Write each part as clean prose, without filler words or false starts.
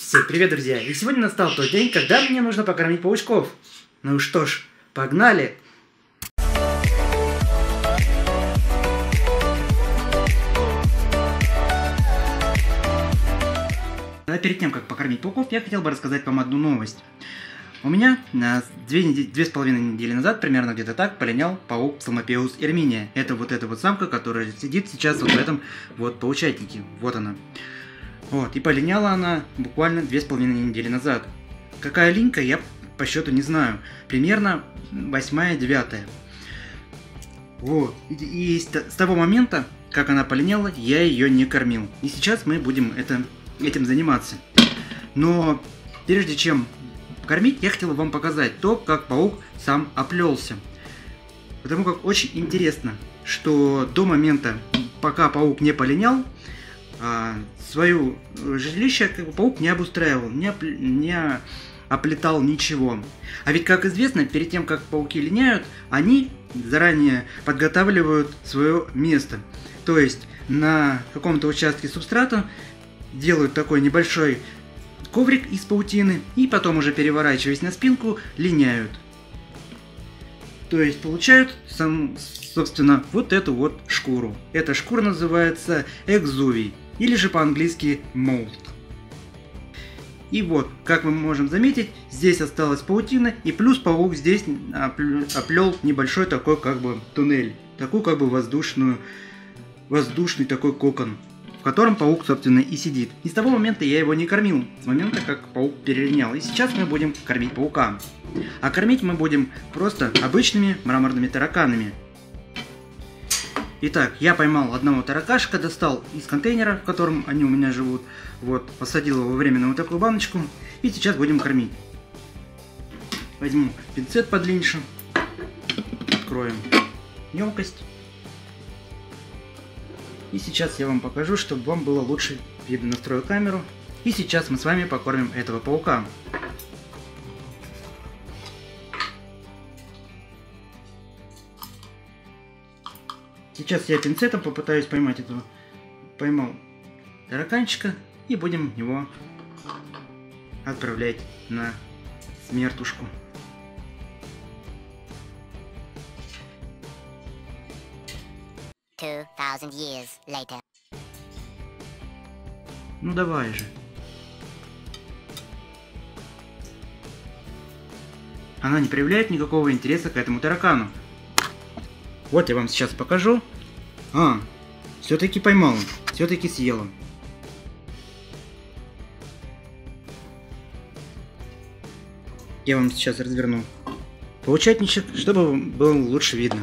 Всем привет, друзья! И сегодня настал тот день, когда мне нужно покормить паучков. Ну что ж, погнали! А перед тем, как покормить пауков, я хотел бы рассказать вам одну новость. У меня 2,5 недели назад, примерно где-то так, полинял паук Psalmopoeus erminia. Это вот эта вот самка, которая сидит сейчас вот в этом вот паучатнике. Вот она. Вот, и полиняла она буквально 2,5 недели назад. Какая линька, я по счету не знаю. Примерно 8-9. Вот. И с того момента, как она полиняла, я ее не кормил. И сейчас мы будем этим заниматься. Но прежде чем кормить, я хотел вам показать то, как паук сам оплелся. Потому как очень интересно, что до момента, пока паук не полинял, свое жилище паук не обустраивал, не оплетал ничего. А ведь, как известно, перед тем, как пауки линяют, они заранее подготавливают свое место. То есть на каком-то участке субстрата делают такой небольшой коврик из паутины и потом, уже переворачиваясь на спинку, линяют. То есть получают, собственно, вот эту вот шкуру. Эта шкура называется экзувий, или же по-английски mold. И вот, как мы можем заметить, здесь осталась паутина, и плюс паук здесь оплел небольшой такой как бы туннель, такой как бы воздушный такой кокон, в котором паук, собственно, и сидит. И с того момента я его не кормил, с момента, как паук перелинял. И сейчас мы будем кормить паука. А кормить мы будем просто обычными мраморными тараканами. Итак, я поймал одного таракашка, достал из контейнера, в котором они у меня живут. Вот, посадил его во временную вот такую баночку. И сейчас будем кормить. Возьму пинцет подлиннее. Откроем емкость. И сейчас я вам покажу, чтобы вам было лучше видно. Настрою камеру. И сейчас мы с вами покормим этого паука. Сейчас я пинцетом попытаюсь поймать этого. Поймал тараканчика и будем его отправлять на смертушку. Years later. Ну давай же. Она не проявляет никакого интереса к этому таракану. Вот я вам сейчас покажу. Все-таки поймал, все-таки съела. Я вам сейчас разверну паучатничек, чтобы было лучше видно.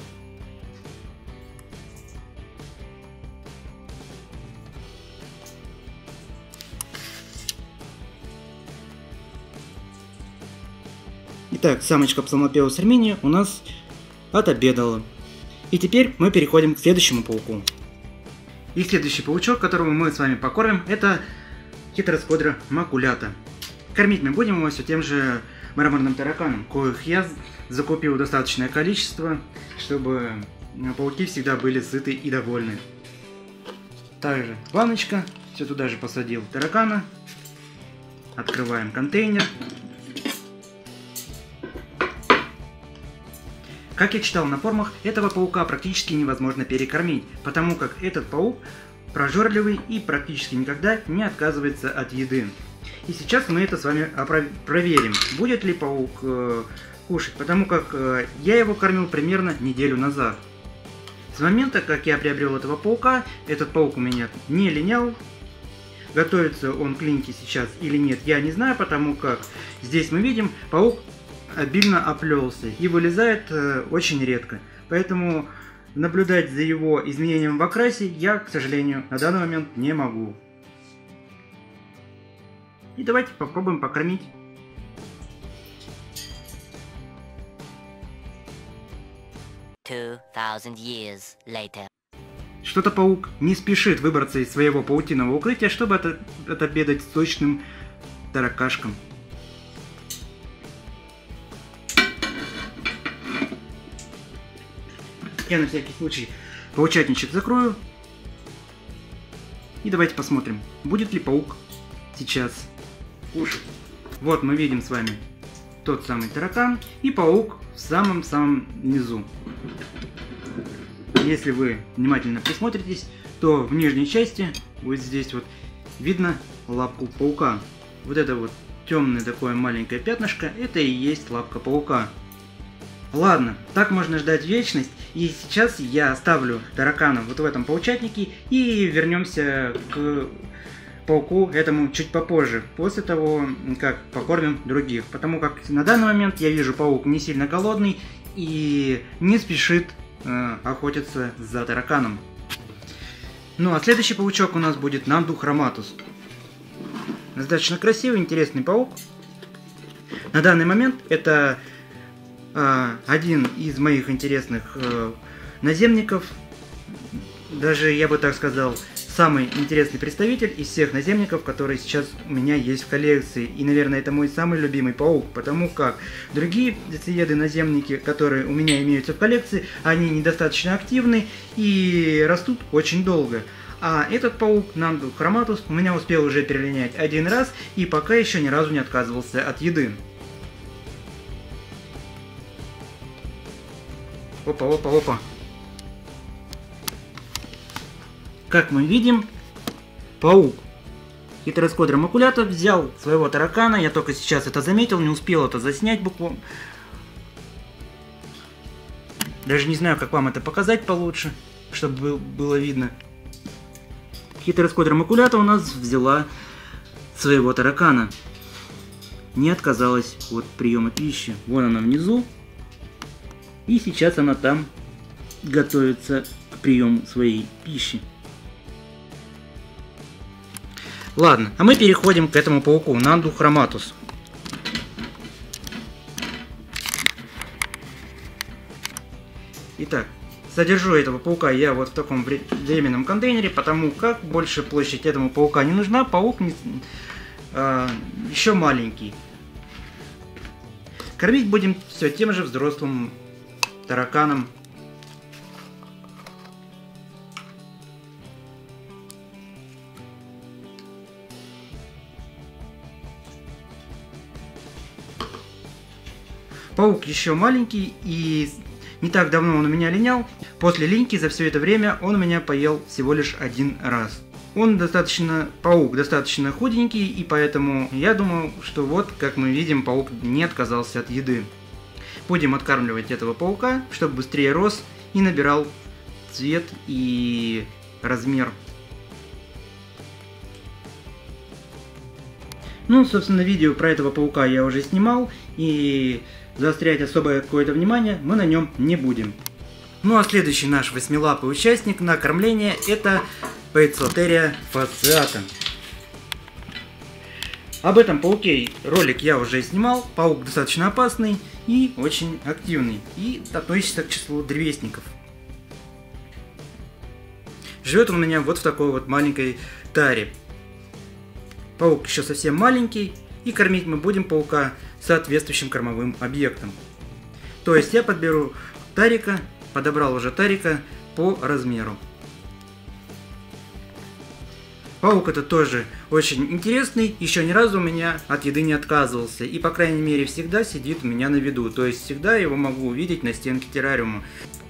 Итак, самочка Psalmopoeus erminia у нас отобедала. И теперь мы переходим к следующему пауку. И следующий паучок, которого мы с вами покормим, это Heteroscodra maculata. Кормить мы будем его все тем же мраморным тараканом, коих я закупил достаточное количество, чтобы пауки всегда были сыты и довольны. Также баночка, все туда же посадил таракана. Открываем контейнер. Как я читал на форумах, этого паука практически невозможно перекормить, потому как этот паук прожорливый и практически никогда не отказывается от еды. И сейчас мы это с вами проверим, будет ли паук кушать, потому как я его кормил примерно неделю назад. С момента, как я приобрел этого паука, этот паук у меня не линял. Готовится он к линьке сейчас или нет, я не знаю, потому как здесь мы видим, паук обильно оплелся и вылезает очень редко. Поэтому наблюдать за его изменением в окрасе я, к сожалению, на данный момент не могу. И давайте попробуем покормить. Years later. Что-то паук не спешит выбраться из своего паутинового укрытия, чтобы отобедать сочным таракашком. Я на всякий случай паучатничек закрою. И давайте посмотрим, будет ли паук сейчас кушать. Вот мы видим с вами тот самый таракан и паук в самом-самом низу. Если вы внимательно присмотритесь, то в нижней части, вот здесь вот, видно лапку паука. Вот это вот темное такое маленькое пятнышко, это и есть лапка паука. Ладно, так можно ждать вечность, и сейчас я оставлю таракана вот в этом паучатнике и вернемся к пауку этому чуть попозже, после того, как покормим других. Потому как на данный момент я вижу, паук не сильно голодный и не спешит охотиться за тараканом. Ну а следующий паучок у нас будет Нанду Хроматус. Достаточно красивый, интересный паук. На данный момент это один из моих интересных наземников. Даже, я бы так сказал, самый интересный представитель из всех наземников, которые сейчас у меня есть в коллекции. И, наверное, это мой самый любимый паук, потому как другие птицееды-наземники, которые у меня имеются в коллекции, они недостаточно активны и растут очень долго. А этот паук, Нанду Хроматус, у меня успел уже перелинять один раз и пока еще ни разу не отказывался от еды. Опа, опа, опа. Как мы видим, паук Heteroscodra maculata взял своего таракана. Я только сейчас это заметил, не успел это заснять буквально. Даже не знаю, как вам это показать получше, чтобы было видно. Heteroscodra maculata у нас взяла своего таракана. Не отказалась от приема пищи. Вон она внизу. И сейчас она там готовится к приему своей пищи. Ладно, а мы переходим к этому пауку, Нанду Хроматус. Итак, содержу этого паука я вот в таком временном контейнере, потому как больше площадь этому паука не нужна, паук еще маленький. Кормить будем все тем же взрослым тараканом. Паук еще маленький, и не так давно он у меня линял. После линьки за все это время он у меня поел всего лишь один раз. Паук достаточно худенький, и поэтому я думаю, что вот, как мы видим, паук не отказался от еды. Будем откармливать этого паука, чтобы быстрее рос и набирал цвет и размер. Ну, собственно, видео про этого паука я уже снимал, и заострять особое какое-то внимание мы на нем не будем. Ну а следующий наш восьмилапый участник на кормление это Poecilotheria fasciata. Об этом пауке ролик я уже снимал. Паук достаточно опасный и очень активный, и относится к числу древесников. Живет он у меня вот в такой вот маленькой таре. Паук еще совсем маленький, и кормить мы будем паука соответствующим кормовым объектом. То есть я подберу тарика, подобрал уже тарика по размеру. Паук это тоже очень интересный, еще ни разу у меня от еды не отказывался, и по крайней мере всегда сидит у меня на виду, то есть всегда его могу увидеть на стенке террариума.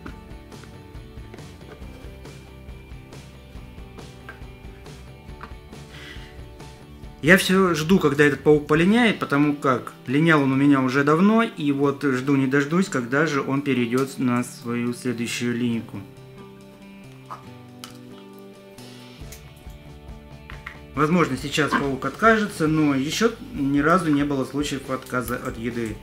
Я все жду, когда этот паук полиняет, потому как линял он у меня уже давно, и вот жду не дождусь, когда же он перейдет на свою следующую линейку. Возможно, сейчас паук откажется, но еще ни разу не было случаев отказа от еды.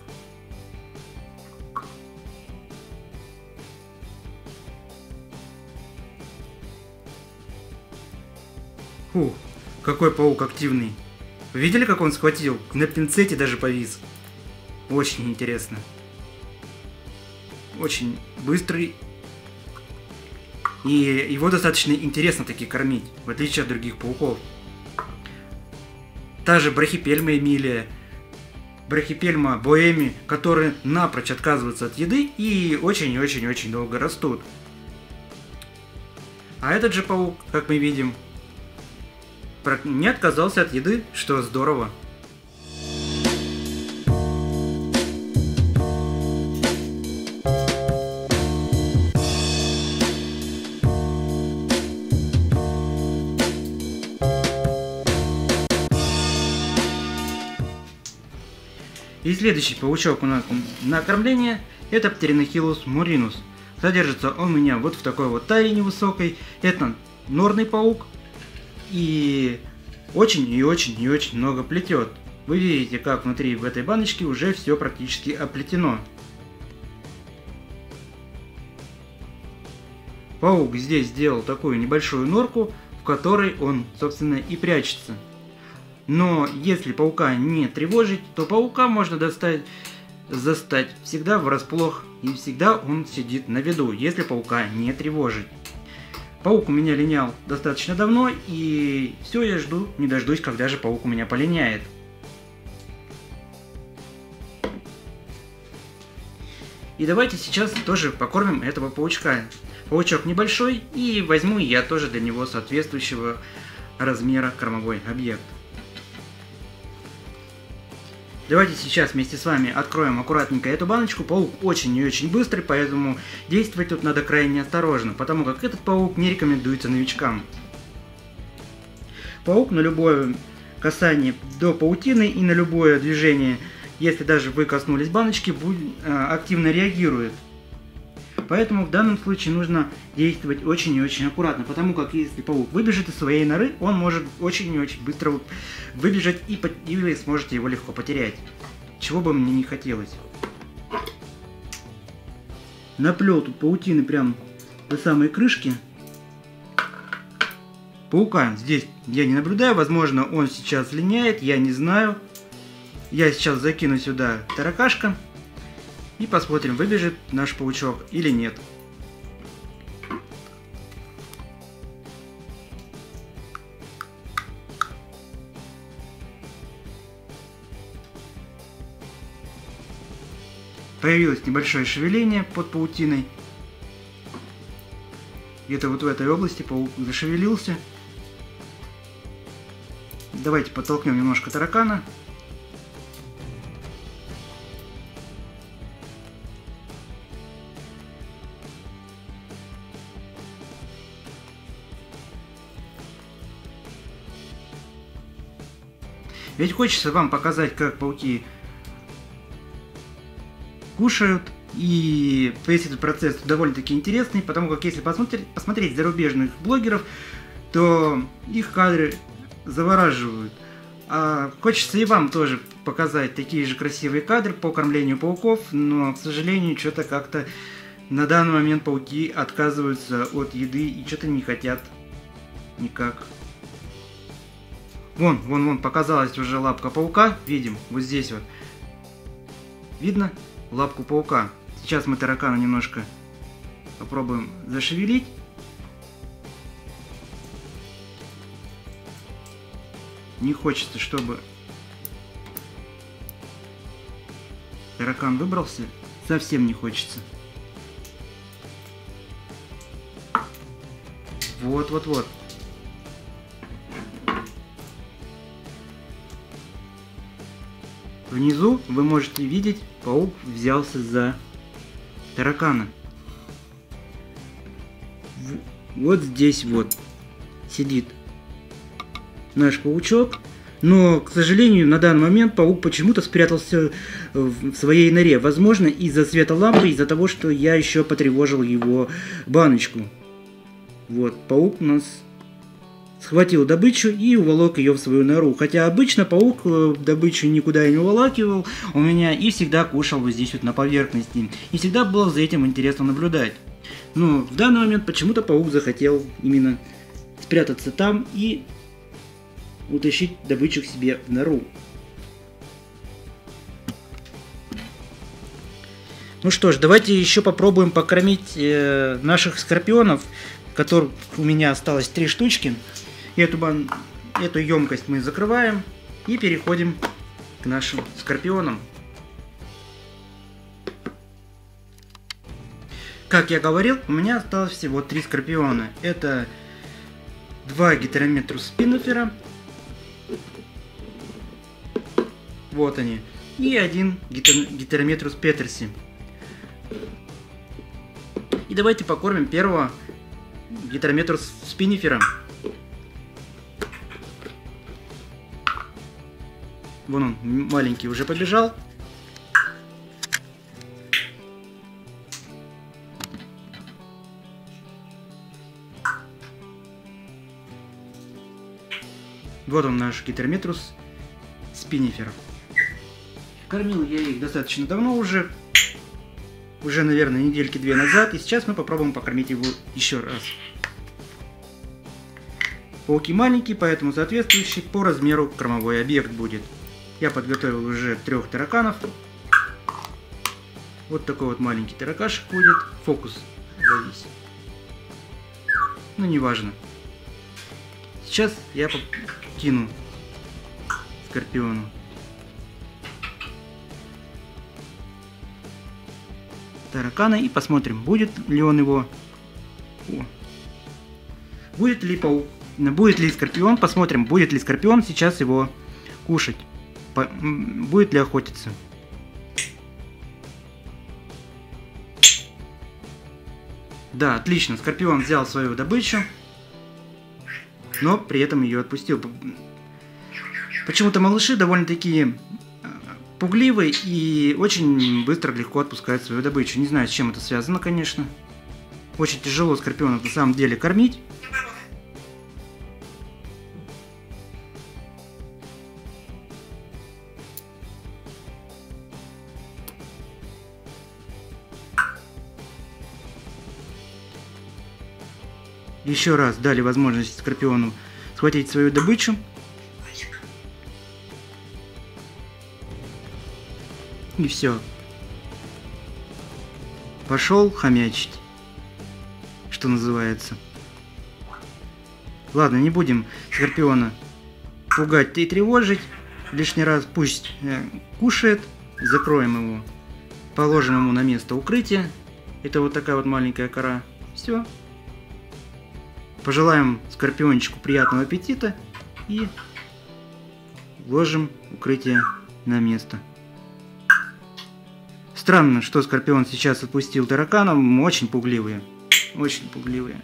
Фух. Какой паук активный. Вы видели, как он схватил? На пинцете даже повис. Очень интересно. Очень быстрый. И его достаточно интересно таки кормить, в отличие от других пауков. Та же Брахипельма Эмилия, Брахипельма Боэми, которые напрочь отказываются от еды и очень-очень-очень долго растут. А этот же паук, как мы видим, не отказался от еды, что здорово. И следующий паучок у нас на кормление — это Pteronachilus murinus. Содержится он у меня вот в такой вот таре невысокой. Это норный паук. И очень много плетет. Вы видите, как внутри в этой баночке уже все практически оплетено. Паук здесь сделал такую небольшую норку, в которой он, собственно, и прячется. Но если паука не тревожить, то паука можно застать всегда врасплох, и всегда он сидит на виду, если паука не тревожить. Паук у меня линял достаточно давно, и все, я жду, не дождусь, когда же паук у меня полиняет. И давайте сейчас тоже покормим этого паучка. Паучок небольшой, и возьму я тоже для него соответствующего размера кормовой объект. Давайте сейчас вместе с вами откроем аккуратненько эту баночку. Паук очень и очень быстрый, поэтому действовать тут надо крайне осторожно, потому как этот паук не рекомендуется новичкам. Паук на любое касание до паутины и на любое движение, если даже вы коснулись баночки, активно реагирует. Поэтому в данном случае нужно действовать очень и очень аккуратно, потому как если паук выбежит из своей норы, он может очень и очень быстро выбежать, и вы сможете его легко потерять. Чего бы мне не хотелось. Наплел тут паутины прям до самой крышки. Паука здесь я не наблюдаю, возможно, он сейчас линяет, я не знаю. Я сейчас закину сюда таракашка. И посмотрим, выбежит наш паучок или нет. Появилось небольшое шевеление под паутиной. Где-то вот в этой области паук зашевелился. Давайте подтолкнем немножко таракана. Ведь хочется вам показать, как пауки кушают, и весь этот процесс довольно-таки интересный, потому как если посмотреть зарубежных блогеров, то их кадры завораживают. А хочется и вам тоже показать такие же красивые кадры по кормлению пауков, но, к сожалению, что-то как-то на данный момент пауки отказываются от еды и что-то не хотят никак. Вон, показалась уже лапка паука. Видим, вот здесь вот. Видно лапку паука. Сейчас мы таракана немножко попробуем зашевелить. Не хочется, чтобы таракан выбрался. Совсем не хочется. Вот. Внизу вы можете видеть, паук взялся за таракана. Вот здесь вот сидит наш паучок. Но, к сожалению, на данный момент паук почему-то спрятался в своей норе. Возможно, из-за света лампы, из-за того, что я еще потревожил его баночку. Вот, паук у нас схватил добычу и уволок ее в свою нору. Хотя обычно паук добычу никуда не уволакивал у меня и всегда кушал вот здесь вот на поверхности. И всегда было за этим интересно наблюдать. Но в данный момент почему-то паук захотел именно спрятаться там и утащить добычу к себе в нору. Ну что ж, давайте еще попробуем покормить наших скорпионов, которых у меня осталось 3 штучки. Эту емкость мы закрываем и переходим к нашим скорпионам. Как я говорил, у меня осталось всего 3 скорпиона. Это 2 Гетерометрус спинофера, Вот они. И один Гетерометрус петерси. И давайте покормим первого Гетерометрус спинифера. Вон он, маленький, уже побежал. Вот он, наш Гетерометрус спинифер. Кормил я их достаточно давно уже. Уже, наверное, недельки 2 назад. И сейчас мы попробуем покормить его еще раз. Пауки маленькие, поэтому соответствующий по размеру кормовой объект будет. Я подготовил уже 3 тараканов. Вот такой вот маленький таракашек будет. Фокус завис. Ну, неважно. Сейчас я кину Скорпиону таракана и посмотрим, будет ли он его... Будет ли паук... Будет ли Скорпион, посмотрим, будет ли Скорпион сейчас его кушать. Будет ли охотиться. Да, отлично, Скорпион взял свою добычу, но при этом ее отпустил. Почему-то малыши довольно-таки пугливые и очень быстро, легко отпускают свою добычу. Не знаю, с чем это связано, конечно. Очень тяжело скорпионов на самом деле кормить. Еще раз дали возможность скорпиону схватить свою добычу. И все. Пошел хомячить, что называется. Ладно, не будем скорпиона пугать и тревожить лишний раз. Пусть кушает. Закроем его. Положим ему на место укрытия. Это вот такая вот маленькая кора. Все. Пожелаем скорпиончику приятного аппетита и вложим укрытие на место. Странно, что скорпион сейчас отпустил тараканов. Очень пугливые. Очень пугливые.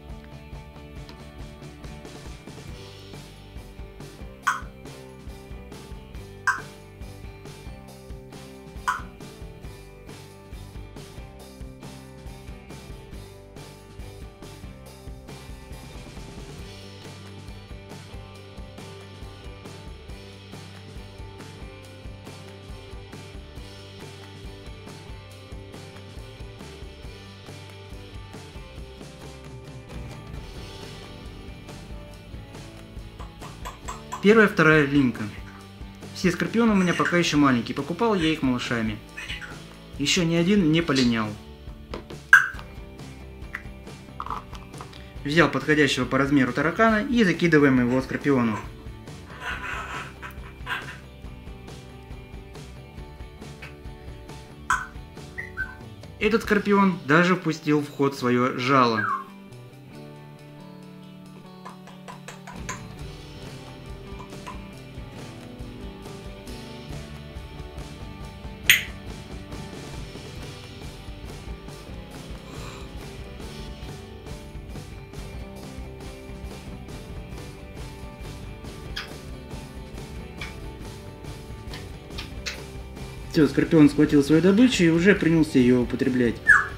Первая, вторая линька. Все скорпионы у меня пока еще маленькие. Покупал я их малышами. Еще ни один не полинял. Взял подходящего по размеру таракана и закидываем его скорпиону. Этот скорпион даже впустил в ход свое жало. Все, скорпион схватил свою добычу и уже принялся ее употреблять.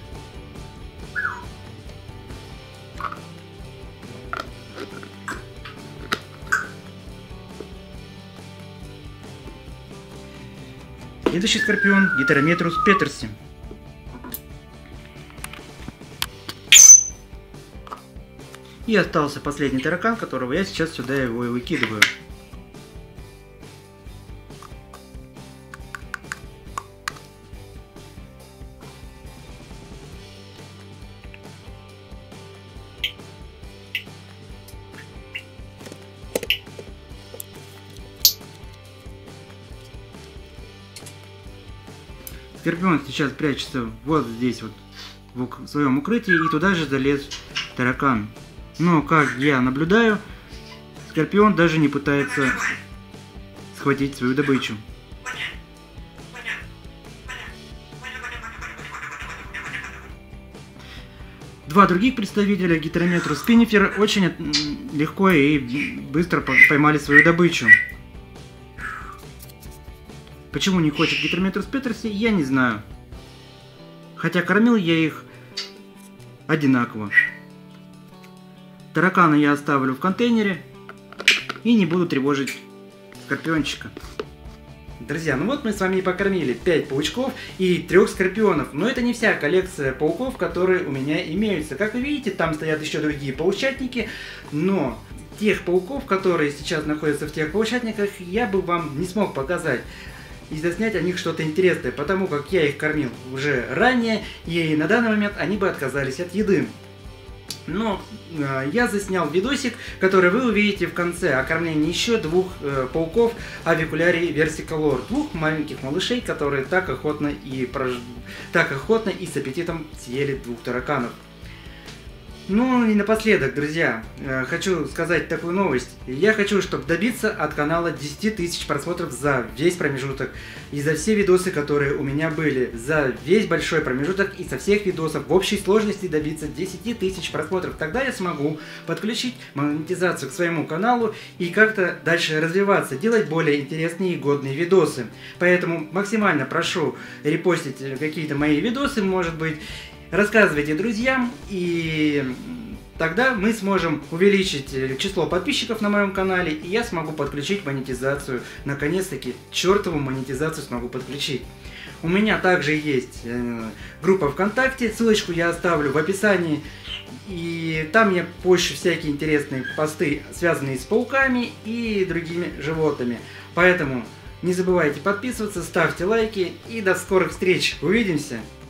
Следующий скорпион — Гетерометрус петерси. И остался последний таракан, которого я сейчас сюда его и выкидываю. Скорпион сейчас прячется вот здесь вот в своем укрытии, и туда же залез таракан. Но, как я наблюдаю, скорпион даже не пытается схватить свою добычу. два других представителя Гетерометрус спиннифер очень легко и быстро поймали свою добычу. Почему не хочет Гетерометрус петерси, я не знаю. Хотя кормил я их одинаково. Таракана я оставлю в контейнере и не буду тревожить скорпиончика. Друзья, ну вот мы с вами и покормили 5 паучков и 3 скорпионов. Но это не вся коллекция пауков, которые у меня имеются. Как вы видите, там стоят еще другие паучатники, но тех пауков, которые сейчас находятся в тех паучатниках, я бы вам не смог показать и заснять о них что-то интересное, потому как я их кормил уже ранее, и на данный момент они бы отказались от еды. Но я заснял видосик, который вы увидите в конце, о кормлении еще 2 пауков Avicularii versicolor, 2 маленьких малышей, которые так охотно и с аппетитом съели 2 тараканов. Ну и напоследок, друзья, хочу сказать такую новость. Я хочу, чтобы добиться от канала 10 тысяч просмотров за весь промежуток. И за все видосы, которые у меня были. За весь большой промежуток и со всех видосов в общей сложности добиться 10 тысяч просмотров. Тогда я смогу подключить монетизацию к своему каналу и как-то дальше развиваться, делать более интересные и годные видосы. Поэтому максимально прошу репостить какие-то мои видосы, может быть. Рассказывайте друзьям, и тогда мы сможем увеличить число подписчиков на моем канале, и я смогу подключить монетизацию. Наконец-таки, чертову монетизацию смогу подключить. У меня также есть группа ВКонтакте, ссылочку я оставлю в описании. И там я пощу всякие интересные посты, связанные с пауками и другими животными. Поэтому не забывайте подписываться, ставьте лайки, и до скорых встреч. Увидимся!